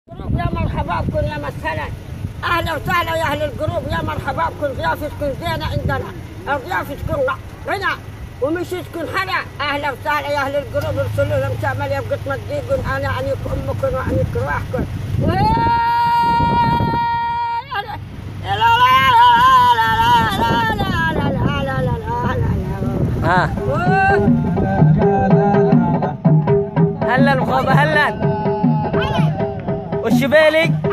جروب يا مرحبا بكم يا مثلا، اهلا وسهلا يا اهل الجروب، يا مرحبا بكم. ضيافتكم زينه عندنا، ضيافتكم غنى ومشيتكم حلا. اهلا وسهلا يا اهل الجروب، ارسلوا لهم تعمل يبقى تمديكم. انا عنيكم امكم وعنيك رواحكم. هلا المخوبة هلا والشبيلي